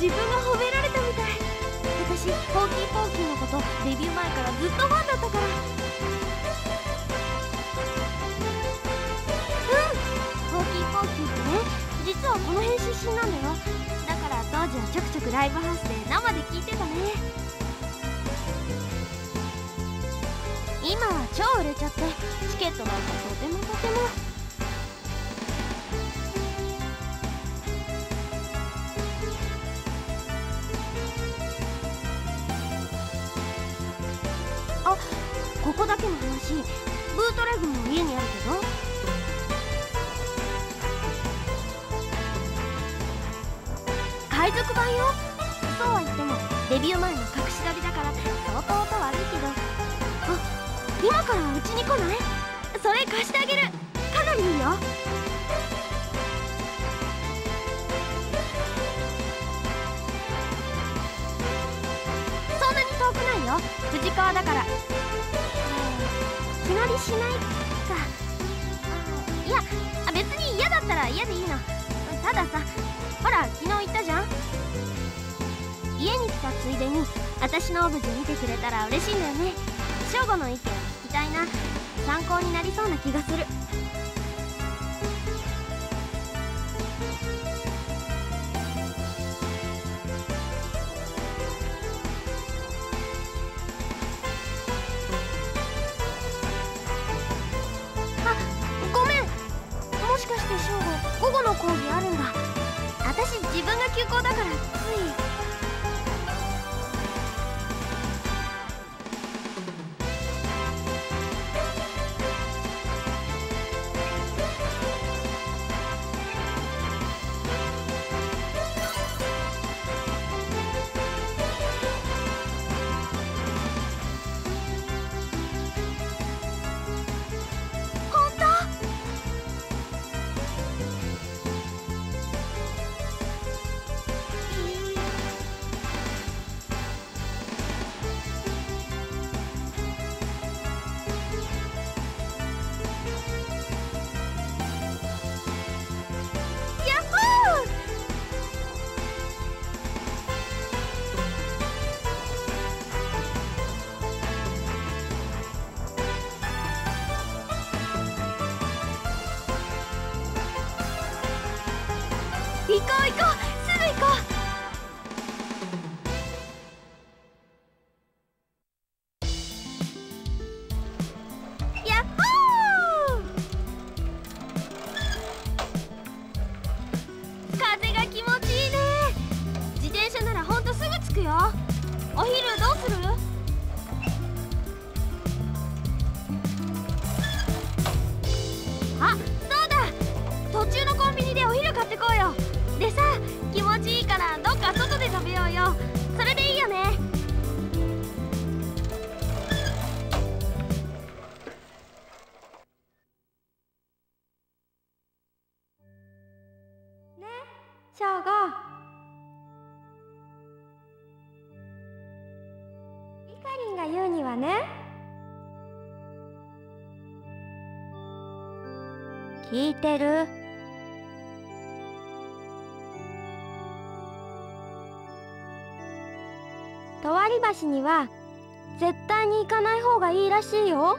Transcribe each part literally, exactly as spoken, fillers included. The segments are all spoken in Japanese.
分が褒められたみたい。私ホーキーポーキーのことデビュー前からずっとファンだったから。うん、ホーキーポーキーってね、実はこの辺出身なんだよ。だから当時はちょくちょくライブハウスで生で聴いてたね。今は超売れちゃってチケットなんかとてもとても。あ、ここだけの話、ブートレグも家にあるけど。海賊版よ。そうは言ってもデビュー前の隠し撮りだから相当音悪いけど。あ、今からうちに来ない？それ貸してあげる。かなりいいよ。そんなに遠くないよ。富士川だから。気乗りしないか。いや別に嫌だったら嫌でいいの。たださ、ほら昨日言ったじゃん。家に来たついでに私のオブジェ見てくれたら嬉しいんだよね。正吾の意見聞きたいな。参考になりそうな気がする。あ、ごめん。もしかして正吾午後の講義あるんだ。私自分が休校だからつい。行こう行こう、すぐ行こう。やっほー。風が気持ちいいね。自転車ならほんとすぐ着くよ。お昼どうする？あ、そうだ、途中のコンビニでお昼買ってこうよ。でさ、気持ちいいからどっか外で食べようよ。それでいいよね。ね、ショーゴ。リカリンが言うにはね。聞いてる？とわり橋には絶対に行かない方がいいらしいよ。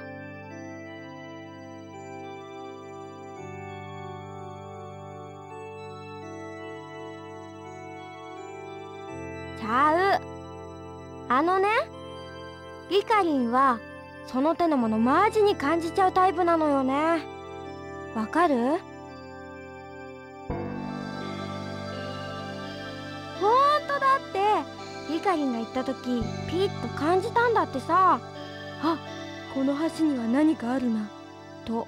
ちゃう。あのね、リカリンはその手のものマジに感じちゃうタイプなのよね。わかる？ほんとだって。リカリンが言った時ピッと感じたんだってさ。あ、この橋には何かあるなと。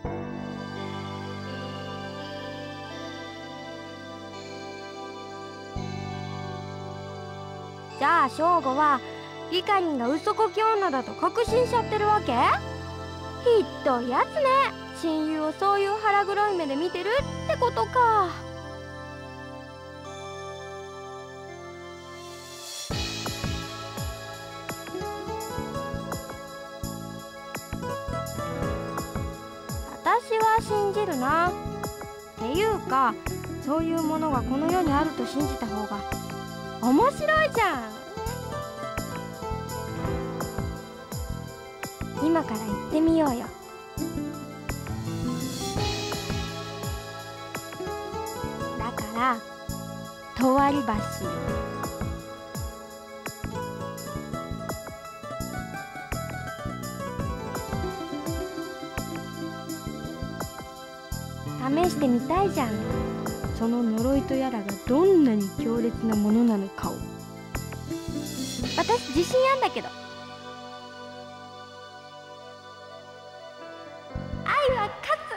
じゃあショーゴはリカリンが嘘こき女だと確信しちゃってるわけ？ひっどいやつね。親友をそういう腹黒い目で見てるってことか。私は信じるな。っていうか、そういうものがこの世にあると信じた方が面白いじゃん。今から行ってみようよ。だからとわり橋。試してみたいじゃん、その呪いとやらがどんなに強烈なものなのかを。私自信あんだけど。愛は勝つ。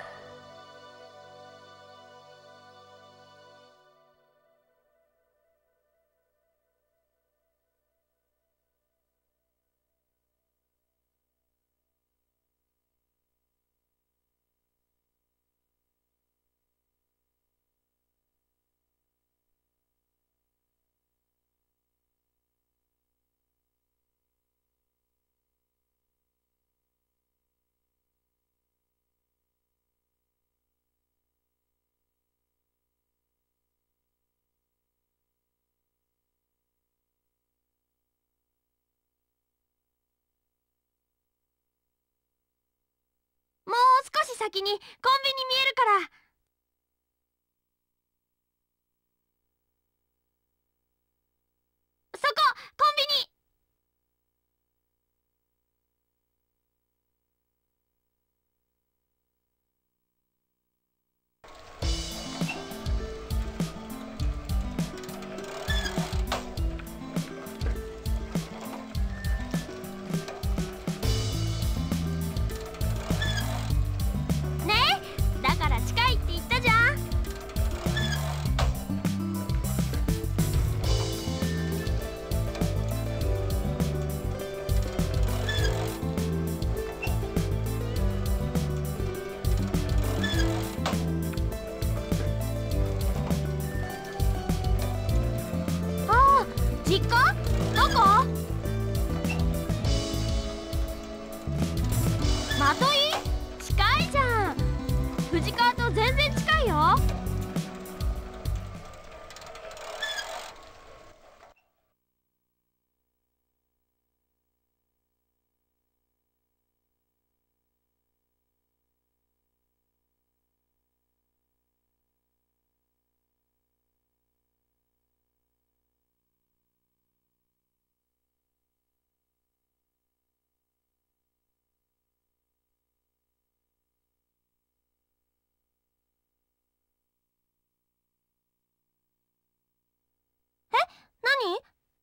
もう少し先にコンビニ見えるから。そこ、コンビニ。実家？どこ？まとい？近いじゃん。藤川と全然近いよ。何？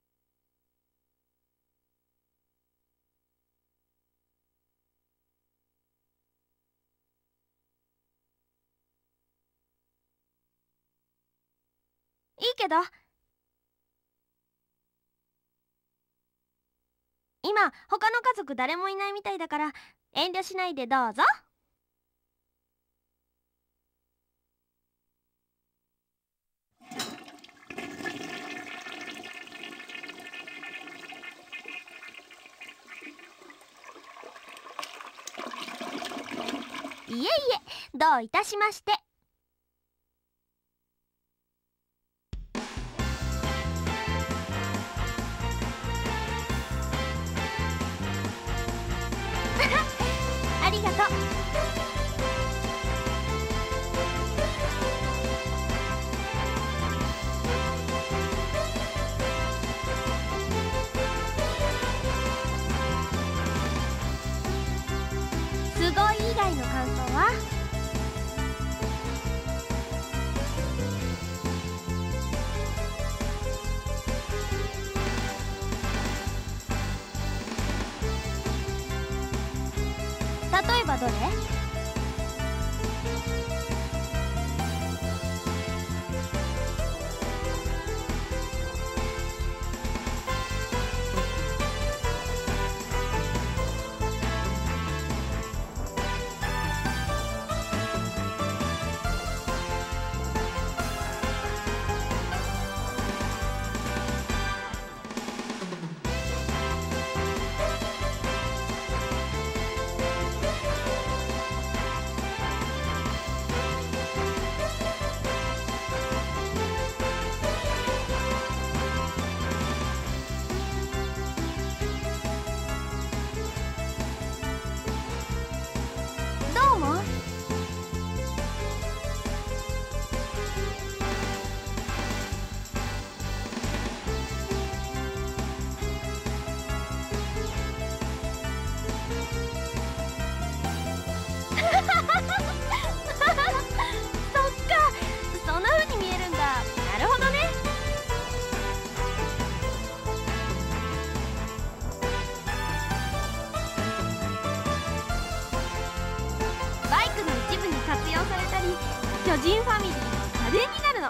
いいけど。今他の家族誰もいないみたいだから遠慮しないでどうぞ。いえいえ、どういたしまして。ありがとう。すごい以外の感想は？例えばどれ？ 巨人ファミリーの家電になるの。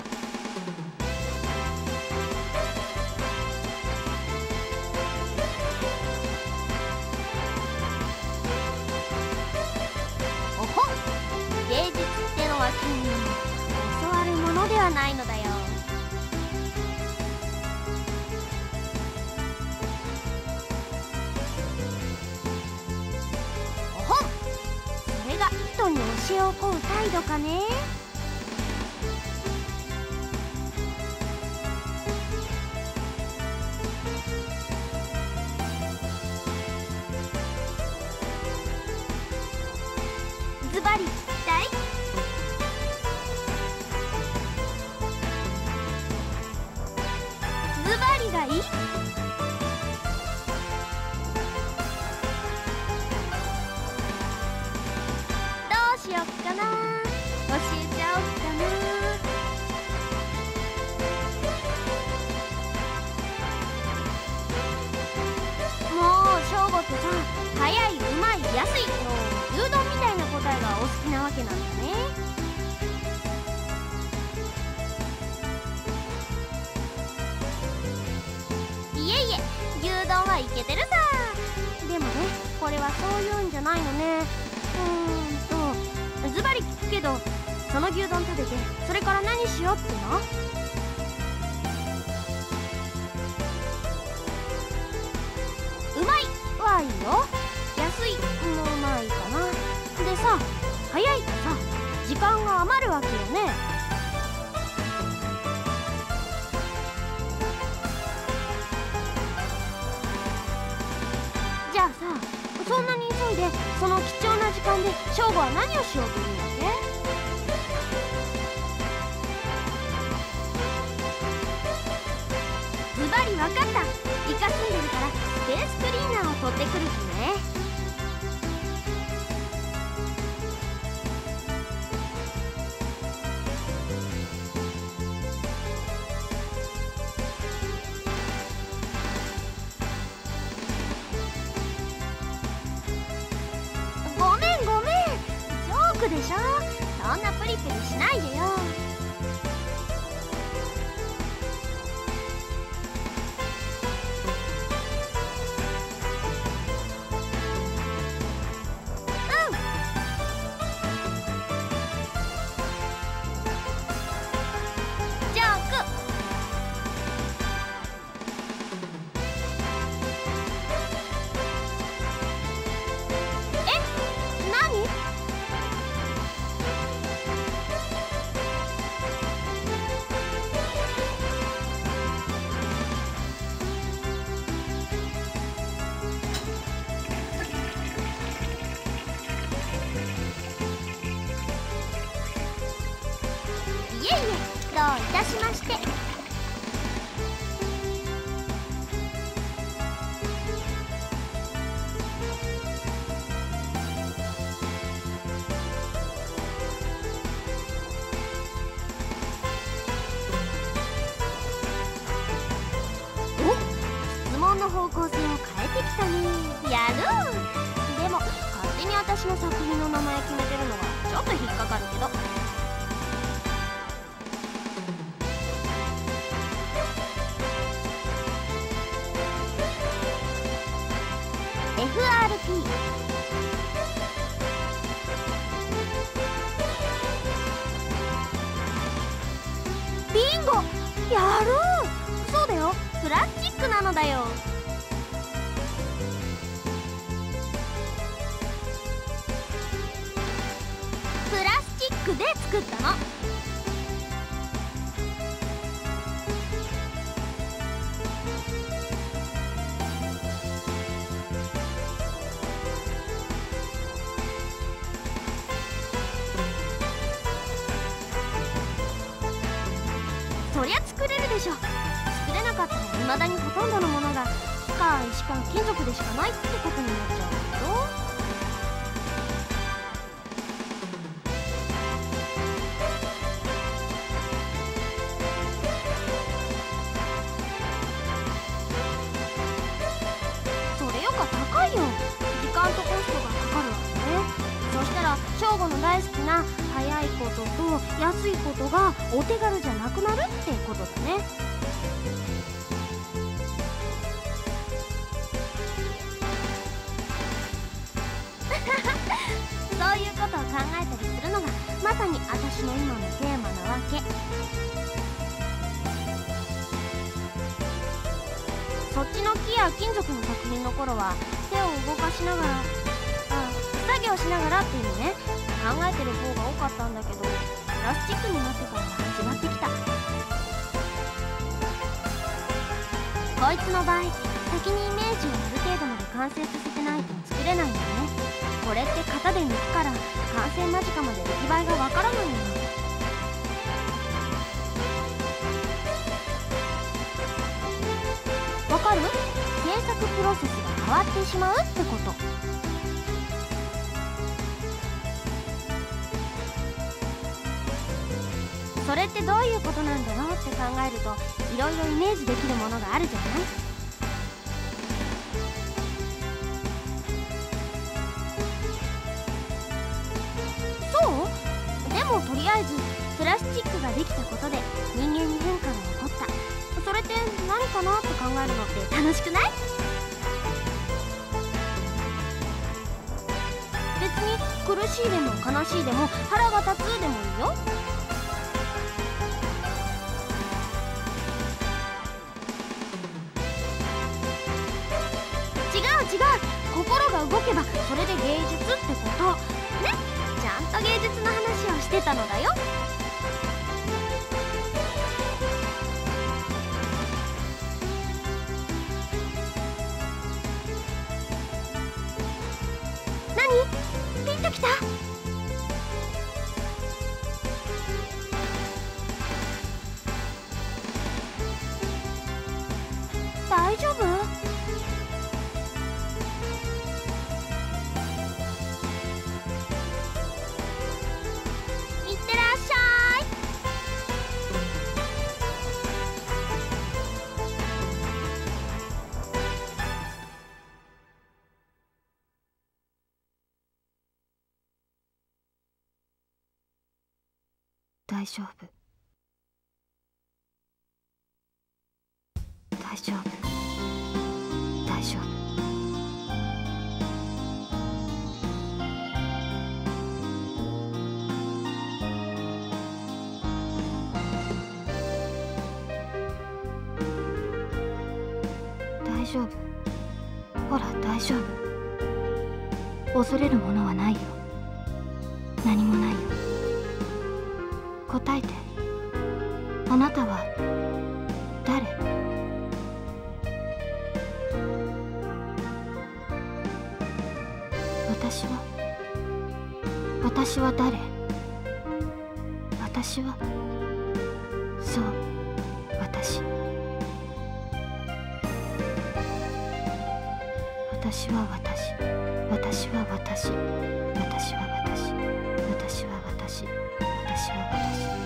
おほっ、芸術ってのは君に教わるものではないのだよ。おほん、それが人に教えを請う態度かね。ズバリ聞きたい？ズバリがいい？どうしよっかな、教えちゃおっかな。もうショーゴってさ、早い、うまい、安いの牛丼みたいな答えがお好きなわけなんだね。いえいえ、牛丼はいけてるさ。でもね、これはそういうんじゃないのね。うーんとズバリ聞くけど、その牛丼食べてそれから何しようっての？うまいはいいよ、安いもうまいかな。でさ、早いとさ、時間が余るわけよね。じゃあさ、そんなに急いでその貴重な時間でショーゴは何をしようというわけ？ズバリ分かった。イカ住んでるからスペースクリーナーを取ってくる気ね。ごめんごめん、ジョークでしょ。そんなプリプリしないでよ。いえいえ、どういたしまして。お、質問の方向性を変えてきたね。やる。でも勝手に私の作品の名前決めてるのはちょっと引っかかるけど。エフアールピー ビンゴ、やる。そうだよ、プラスチックなのだよ。プラスチックで作ったの。そりゃ作れるでしょ。作れなかったら未だにほとんどのものが木か石か金属でしかないってことになっちゃうけど。それよか高いよ。時間とコストがかかるわけね。そしたらショー翔吾の大好きな早いことと安いことがお手軽じゃなくなるってことだね。そういうことを考えたりするのがまさに私の今のテーマなわけ。そっちの木や金属の作品の頃は手を動かしながら、あ、作業しながらっていうね、考えてる方が多かったんだけど、プラスチックになってからは始まってきた。こいつの場合、先にイメージをある程度まで完成させてないと作れないんだね。これって型で抜くから完成間近まで出来栄えがわからないのよ。わかる？制作プロセスが変わってしまうってこと。それってどういうことなんだろうって考えるといろいろイメージできるものがあるじゃない？とりあえずプラスチックができたことで人間に変化が起こった。それって何かなって考えるのって楽しくない？別に苦しいでも悲しいでも腹が立つでもいいよ。違う違う、心が動けばそれで芸術ってことね。ちゃんと芸術の話をしてたのだよ。何？ピンときた？大丈夫？大丈夫、大丈夫、大丈夫。大丈夫、ほら大丈夫。恐れるものはないよ。何もないよ。答えて。あなたは誰？私は私は誰？私はそう私私は私私は私私は私私は私私は私